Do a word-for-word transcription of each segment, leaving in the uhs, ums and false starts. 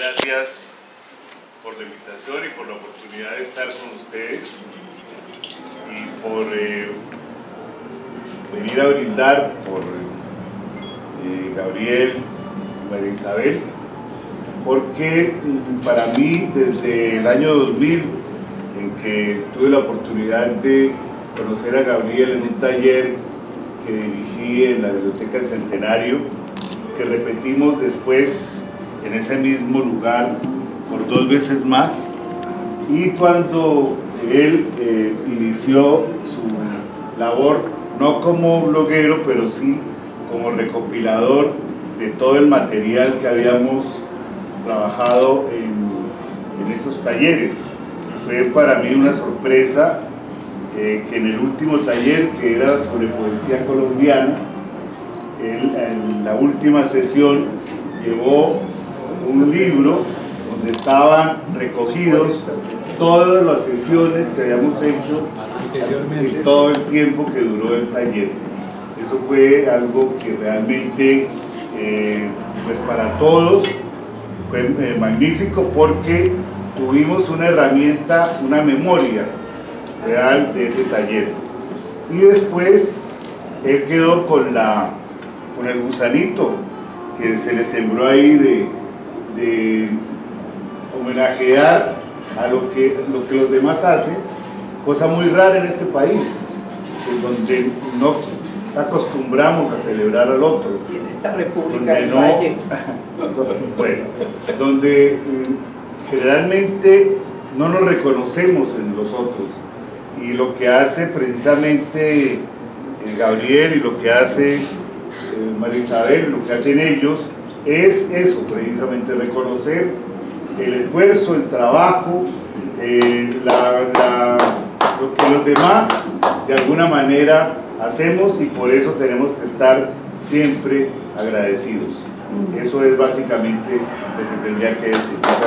gracias por la invitación y por la oportunidad de estar con ustedes y por eh, venir a brindar por eh, Gabriel, María Isabel, porque para mí desde el año dos mil, en que tuve la oportunidad de conocer a Gabriel en un taller que dirigí en la Biblioteca del Centenario, que repetimos después en ese mismo lugar por dos veces más, y cuando él eh, inició su labor no como bloguero, pero sí como recopilador de todo el material que habíamos trabajado en, en esos talleres. Fue para mí una sorpresa eh, que en el último taller, que era sobre poesía colombiana, él, en la última sesión llevó un libro donde estaban recogidos todas las sesiones que habíamos hecho en todo el tiempo que duró el taller. Eso fue algo que realmente, eh, pues para todos, fue eh, magnífico, porque tuvimos una herramienta, una memoria real de ese taller. Y después él quedó con, la, con el gusanito que se le sembró ahí de, de homenajear a lo que, lo que los demás hacen, cosa muy rara en este país, en donde no acostumbramos a celebrar al otro. Y en esta república del no, Valle. Bueno, donde eh, generalmente no nos reconocemos en los otros, y lo que hace precisamente eh, Gabriel y lo que hace eh, María Isabel, lo que hacen ellos, es eso, precisamente reconocer el esfuerzo, el trabajo, eh, la, la, lo que los demás de alguna manera hacemos, y por eso tenemos que estar siempre agradecidos. Eso es básicamente lo que tendría que decir. Muchas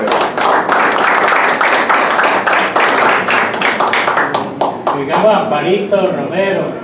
gracias. Digamos Amparito Romero.